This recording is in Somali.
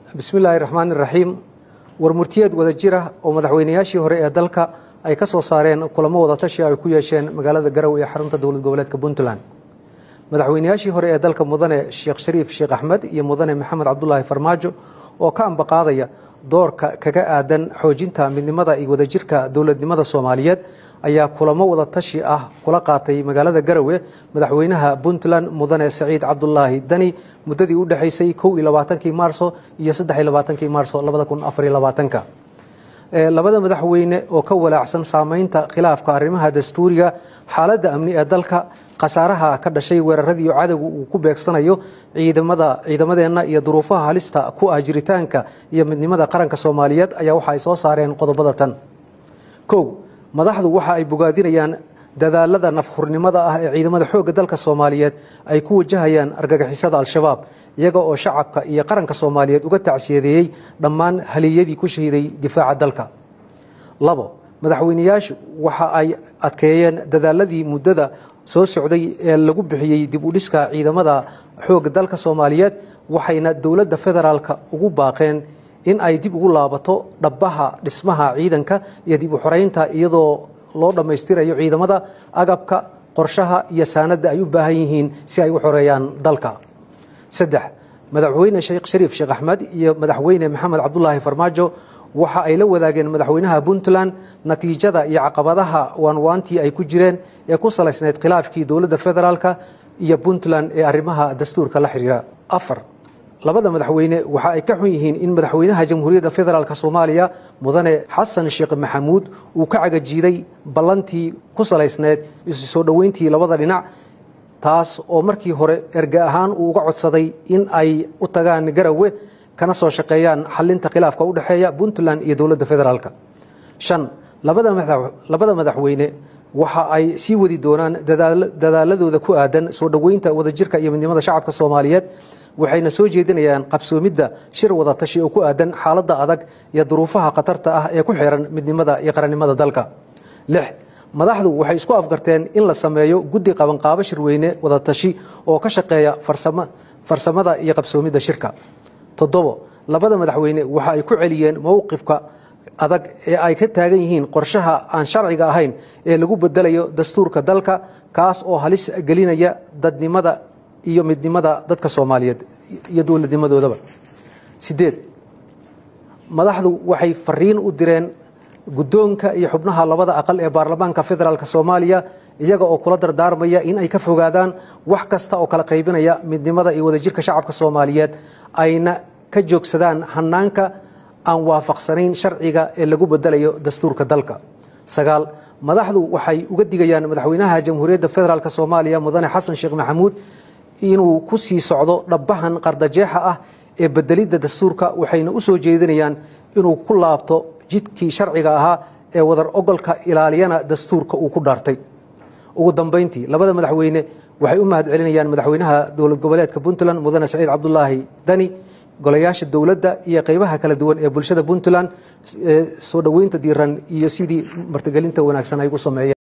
بسم الله الرحمن الرحيم warmurtiyeed wada jira oo madaxweynayaashii hore ee dalka ay ka soo saareen kulamo wada tashi ay ku yeesheen magaalada Garowe ee xarunta dawlad goboleedka Puntland madaxweynayaashii hore ee dalka mudane Sheekh Shariif Sheekh Ahmed iyo mudane Maxamed Cabdullaahi Farmaajo oo ka ambaqaadaya doorka kaga aadan xoojinta midnimada iyo wada jirka dawladnimada Soomaaliyeed ayaa kulamo wada tashi ah kula qaatay magaalada Garowe madaxweynaha Puntland mudane Saciid Cabdullaahi Dani muddadii u dhaxaysay 22 Maarso iyo 23 Maarso 2024 labada madaxweyne oo ka walaacsan saameynta khilaafka arrimaha dastuuriga xaaladda amni ee dalka qasaaraha ka dhashay weeraradii cadawgu uu ku beegsanayo ciidamadeena iyo duruufaha halista ku ajiritaanka iyo midnimada qaranka Soomaaliyeed ayaa waxa ay soo saareen qodobada tan madaxdu waxa ay bogaadinayaan dadaalada nafxurnimada ah ee ciidamada xoogga dalka Soomaaliyeed ay ku wajahayaan argagixisada al-shabaab iyaga oo shacabka iyo qaranka Soomaaliyeed uga tacsiyadeeyay dhammaan haliyadii ku shahiiday difaaca dalka madaxweynayaashu waxa ay adkeeyeen dadaaladii muddada soo socday ee lagu bixiyay dib u dhiska ciidamada xoogga dalka Soomaaliyeed waxayna dawladda federaalka ugu baaqeen in ay dib ugu laabato dhabaha dhismaha ciidanka iyo dib u xoreynta iyadoo loo dhameystirayo ciidamada agabka qorshaha iyo saanada ay u baahan yihiin si ay u xoreeyaan dalka madaxweyne Sheekh Shariif Sheekh Ahmed iyo madaxweyne Maxamed Cabdullaahi Farmaajo waxa ay la wadaageen madaxweynaha Puntland natiijada iyo caqabadaha waanwaantii ay ku jireen ee ku salaysneed khilaafkii dawladda federaalka iyo Puntland ee arrimaha dastuurka la xiriira labada madaxweyne waxa ay ka xun yihiin in madaxweynaha Jamhuuriyadda Federaalka Soomaaliya mudane Xasan Sheekh Maxamuud uu ka cagajiiday ballantii ku salaysneed isu soo dhaweyntii labada dhinac taas oo markii hore erga ahaan uu uga codsaday in ay u tagaan Garowe kana soo shaqeeyaan xalinta khilaafka u dhaxeeya Puntland iyo dawladda federaalka labada madaxweyne waxa ay sii wadi doonaan dadaaladooda ku aadan soo dhaweynta wadajirka iyo midnimada shacabka Soomaaliyeed waxayna soo jeedinayaan qabsoomidda shir wada tashi oo ku aadan xaaladda adag iyo duruufaha khatarta ah ee ku xiran midnimada iyo qarannimada dalka madaxdu waxay isku afgarteen in la sameeyo guddi qabanqaabo shirweyne wada tashi oo ka shaqeeya farsamada iyo qabsoomidda shirka labada madaxweyne waxa ay ku celiyeen mowqifka adag ee ay ka taagan yihiin qorshaha aan sharciga ahayn ee lagu bedelayo dastuurka dalka kaas oo halis gelinaya dadnimada iyo midnimada dadka Soomaaliyeed iyo dawladnimadoodaba madaxdu waxay fariin u direen guddoonka iyo xubnaha labada aqal ee baarlamaanka federaalka Soomaaliya iyaga oo kula dardaarmaya in ay ka fogaadaan wax kasta oo kala qaybinaya midnimada iyo wadajirka shacabka Soomaaliyeed ayna ka joogsadaan hanaanka aan waafaqsanayn sharciga ee lagu bedelayo dastuurka dalka madaxdu waxay uga digayaan madaxweynaha Jamhuuriyadda Federaalka Soomaaliya mudane Xasan Sheekh Maxamuud inuu ku sii socdo dhabahan qardajeexa ah ee bedelidda dastuurka waxayna u soo jeedinayaan inuu ku laabto jidkii sharciga ahaa ee wadar ogolka ilaaliyana dastuurka uu ku dhaartay ugu dambeyntii labada madaxweyne waxay u mahadcelinayaan madaxweynaha dawlad goboleedka Puntland mudane Saciid Cabdullaahi Dani golayaasha dawladda iyo qaybaha kala duwan ee bulshada Puntland soo dhaweynta diiran iyo sidii martigelinta wanaagsan ay u sameeyeen